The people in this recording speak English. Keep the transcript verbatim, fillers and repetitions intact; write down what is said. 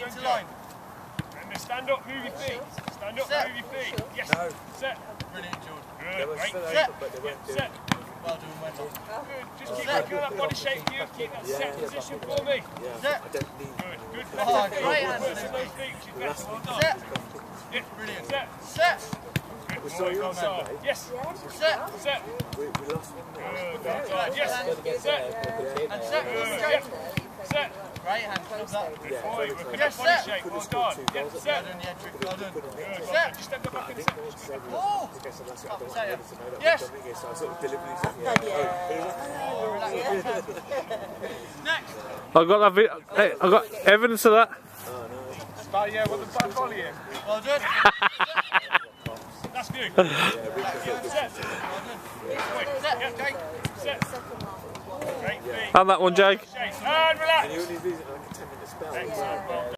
feet to line. And then stand up, move your feet. Stand up, Set. move your feet. Yes. No. Set. Brilliant, Jordan. Good. Right. Set. Set. But they weren't Set. Well done, well done. Good. Just keep working on that body shape. You keep that set position for me. Set. I don't need. Good. Good. Oh, great hand. Work on those feet. She's better. Well done. Set. Yeah. Brilliant. Set. Set. Good. We saw Boy, you well on done. Sunday. Yes. Set. Set. We, we lost one there. Good. Well done. Yes. Set. And set. Good. Set. Yeah. Set. Right hand. Comes up. Good boy. Work on Yes, that body set. shape. Well Could've done. scored two Yeah. goals. Well Set. done, Jedrick. Well done. Good. Well Set. done. Just step back in a second. Oh. Okay, so that's it. I don't Set. want to know that Yes. we've done it again, so I sort of deliberately said, yeah. Next. I've got that vid hey, I've got evidence of that. But yeah, with the back volume. Well done. That's good. Yeah, we can Set. Wait. Set. Yeah, okay. Set. Great feet. And that one, Jake. Shape. And relax. And you only lose it like a ten minute spell. Excellent. Well done.